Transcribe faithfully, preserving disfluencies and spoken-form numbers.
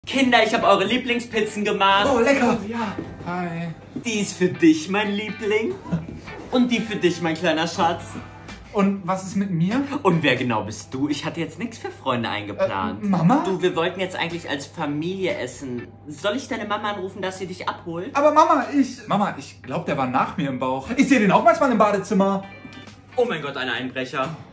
Kinder, ich habe eure Lieblingspizzen gemacht. Oh, lecker. Ja. Hi. Die ist für dich, mein Liebling. Und die für dich, mein kleiner Schatz. Und was ist mit mir? Und wer genau bist du? Ich hatte jetzt nichts für Freunde eingeplant. Äh, Mama? Du, wir wollten jetzt eigentlich als Familie essen. Soll ich deine Mama anrufen, dass sie dich abholt? Aber Mama, ich... Mama, ich glaube, der war nach mir im Bauch. Ich sehe den auch manchmal im Badezimmer. Oh mein Gott, ein Einbrecher.